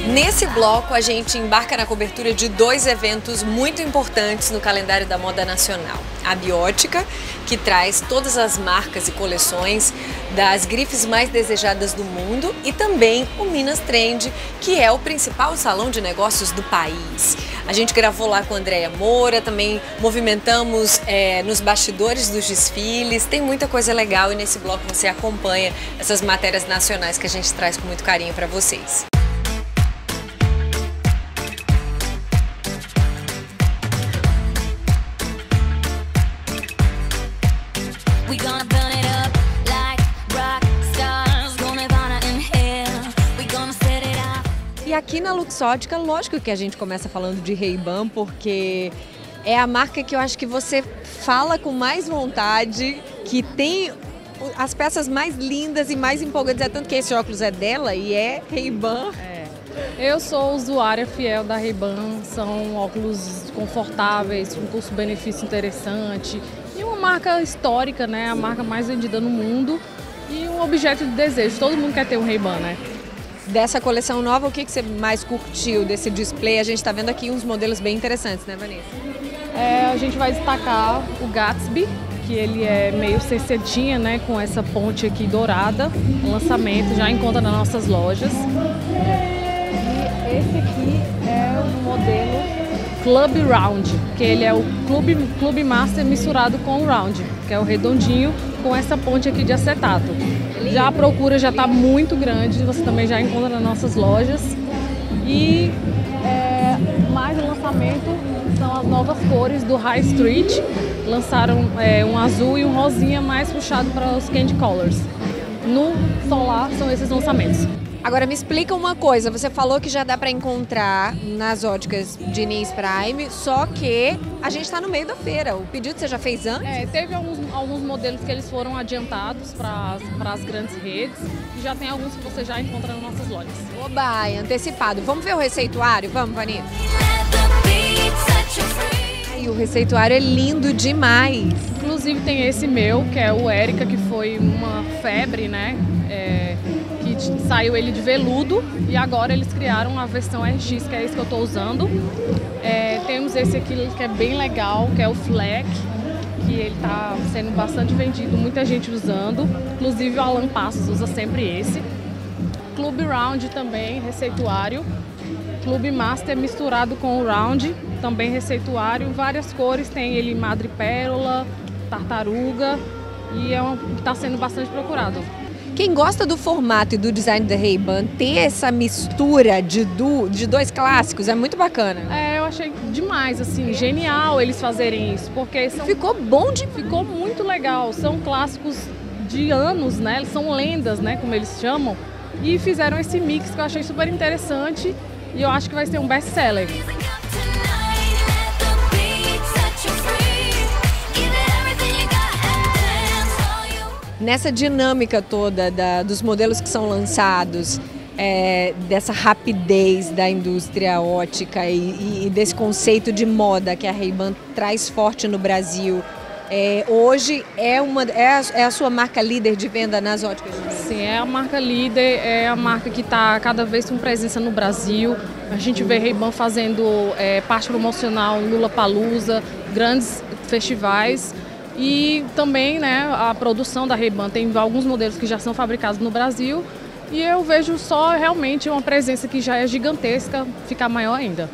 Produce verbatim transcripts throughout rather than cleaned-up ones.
Nesse bloco, a gente embarca na cobertura de dois eventos muito importantes no calendário da moda nacional. A Biótica, que traz todas as marcas e coleções das grifes mais desejadas do mundo, e também o Minas Trend, que é o principal salão de negócios do país. A gente gravou lá com a Andréia Moura, também movimentamos é, nos bastidores dos desfiles, tem muita coisa legal e nesse bloco você acompanha essas matérias nacionais que a gente traz com muito carinho para vocês. E aqui na Luxótica, lógico que a gente começa falando de Ray-Ban, porque é a marca que eu acho que você fala com mais vontade, que tem as peças mais lindas e mais empolgantes, é tanto que esse óculos é dela e é Ray-Ban. É. Eu sou usuária fiel da Ray-Ban, são óculos confortáveis, com custo-benefício interessante e uma marca histórica, né? A marca mais vendida no mundo e um objeto de desejo, todo mundo quer ter um Ray-Ban, né? Dessa coleção nova, o que você mais curtiu desse display? A gente está vendo aqui uns modelos bem interessantes, né, Vanessa? É, a gente vai destacar o Gatsby, que ele é meio cercetinha, né, com essa ponte aqui dourada, um lançamento, já encontra nas nossas lojas. E esse aqui é o modelo Club Round, que ele é o Club, Club Master misturado com o Round, que é o redondinho com essa ponte aqui de acetato. Já a procura já está muito grande, você também já encontra nas nossas lojas. E é, mais um lançamento são as novas cores do High Street. Lançaram é, um azul e um rosinha mais puxado para os candy colors. No solar são esses lançamentos. Agora me explica uma coisa, você falou que já dá para encontrar nas óticas Diniz Prime, só que a gente está no meio da feira. O pedido você já fez antes? É, teve alguns, alguns modelos que eles foram adiantados para as grandes redes e já tem alguns que você já encontra nas nossas lojas. Oba, é antecipado. Vamos ver o receituário? Vamos, Vanessa? E o receituário é lindo demais. Inclusive tem esse meu, que é o Erika, que foi uma febre, né? É, que saiu ele de veludo e agora eles criaram a versão R X, que é esse que eu estou usando. É, temos esse aqui que é bem legal, que é o Fleck, que ele está sendo bastante vendido, muita gente usando, inclusive o Alan Passos usa sempre esse. Club Round também, receituário. Club Master misturado com o Round, também receituário, várias cores, tem ele madrepérola, tartaruga e é um, está sendo bastante procurado. Quem gosta do formato e do design da Ray-Ban, ter essa mistura de, do, de dois clássicos é muito bacana. É, eu achei demais, assim, genial eles fazerem isso, porque são, ficou bom de... Ficou muito legal, são clássicos de anos, né, são lendas, né, como eles chamam, e fizeram esse mix que eu achei super interessante e eu acho que vai ser um best-seller. Nessa dinâmica toda da, dos modelos que são lançados, é, dessa rapidez da indústria ótica e, e desse conceito de moda que a Ray-Ban traz forte no Brasil, é, hoje é, uma, é, a, é a sua marca líder de venda nas óticas? Sim, é a marca líder, é a marca que está cada vez com presença no Brasil. A gente vê Ray-Ban fazendo é, parte promocional em Lollapalooza, grandes festivais. E também, né, a produção da Ray-Ban tem alguns modelos que já são fabricados no Brasil e eu vejo só realmente uma presença que já é gigantesca ficar maior ainda.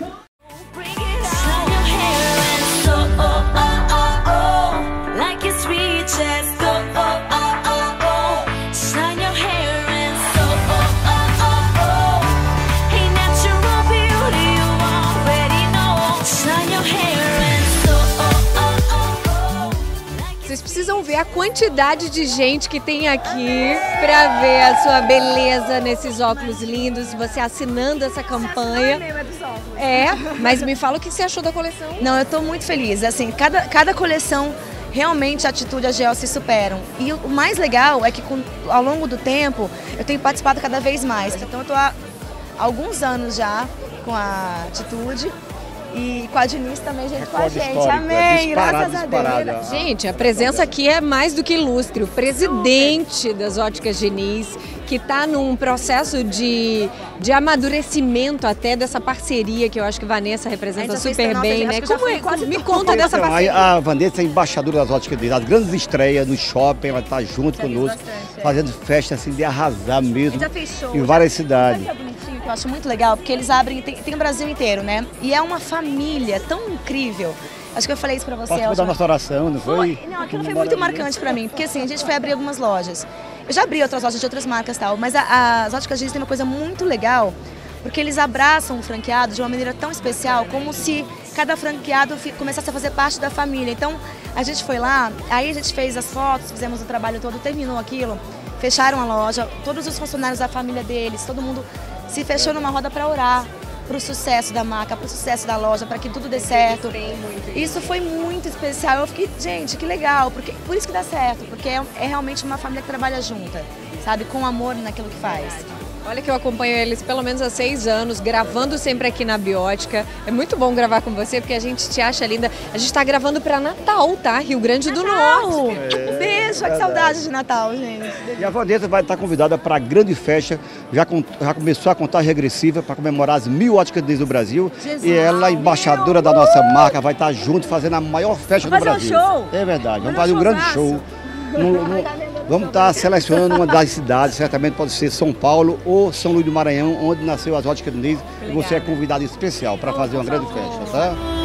Vocês precisam ver a quantidade de gente que tem aqui para ver a sua beleza nesses óculos lindos, você assinando essa campanha. É, mas me fala o que você achou da coleção. Não, eu estou muito feliz. Assim, cada, cada coleção, realmente a Atitude e a Gel se superam. E o mais legal é que com, ao longo do tempo eu tenho participado cada vez mais. Então eu estou há alguns anos já com a Atitude E com a Diniz também, gente, com a gente. Histórico, Amém, é disparado, graças a Deus. Gente, a presença aqui é mais do que ilustre. O presidente das Óticas Diniz, que está num processo de, de amadurecimento até dessa parceria, que eu acho que Vanessa representa super bem, né? Como é? Me conta dessa então, parceria. A Vanessa é embaixadora das Óticas Diniz. As grandes estreias no shopping, ela está junto conosco, bastante, fazendo festa assim de arrasar mesmo. Já fez show, em várias já, cidades. Sabe que é bonitinho, que eu acho muito legal, porque eles abrem, tem, tem o Brasil inteiro, né? E é uma família tão incrível. Acho que eu falei isso pra você, Posso dar nossa oração, não foi? foi? Não, aquilo foi muito marcante pra mim, porque assim, a gente foi abrir algumas lojas. Eu já abri outras lojas de outras marcas e tal, mas a, a, as Óticas Diniz tem uma coisa muito legal, porque eles abraçam o franqueado de uma maneira tão especial, como se cada franqueado começasse a fazer parte da família. Então, a gente foi lá, aí a gente fez as fotos, fizemos o trabalho todo, terminou aquilo, fecharam a loja, todos os funcionários da família deles, todo mundo se fechou numa roda para orar para o sucesso da marca, para o sucesso da loja, para que tudo dê certo. Isso foi muito especial. Eu fiquei, gente, que legal, porque por isso que dá certo, porque é, é realmente uma família que trabalha junta, sabe, com amor naquilo que faz. Olha que eu acompanho eles pelo menos há seis anos, gravando sempre aqui na Biótica. É muito bom gravar com você, porque a gente te acha linda. A gente está gravando para Natal, tá? Rio Grande do Norte. É, um beijo, que saudade de Natal, gente. E a Vanessa vai estar convidada para a grande festa. Já, com, já começou a contagem regressiva para comemorar as mil Óticas Diniz do Brasil. Jesus, e ela, embaixadora meu, da nossa marca, vai estar junto fazendo a maior festa do Brasil. Um show. É verdade, vamos fazer um grande show. No, no, vamos estar selecionando uma das cidades, certamente pode ser São Paulo ou São Luís do Maranhão, onde nasceu as Óticas Diniz, e você é convidado especial para fazer uma grande festa, tá?